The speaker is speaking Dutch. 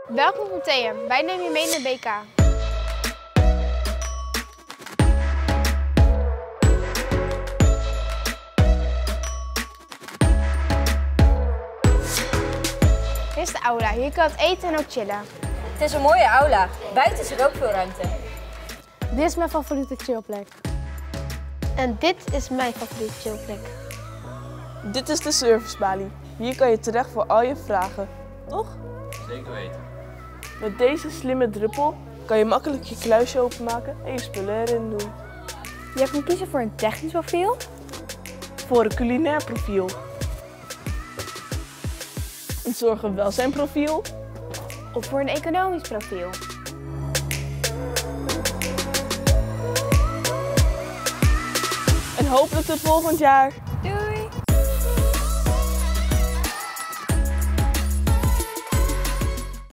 Welkom Museum, wij nemen je mee naar BK. Dit is de aula, hier kan je het eten en ook chillen. Het is een mooie aula, buiten is er ook veel ruimte. Dit is mijn favoriete chillplek. En dit is mijn favoriete chillplek. Dit is de servicebalie. Hier kan je terecht voor al je vragen, toch? Zeker weten. Met deze slimme druppel kan je makkelijk je kluisje openmaken en je spullen erin doen. Je kan kiezen voor een technisch profiel, Voor een culinair profiel, een zorg- en welzijnprofiel Of voor een economisch profiel. en hopelijk tot volgend jaar.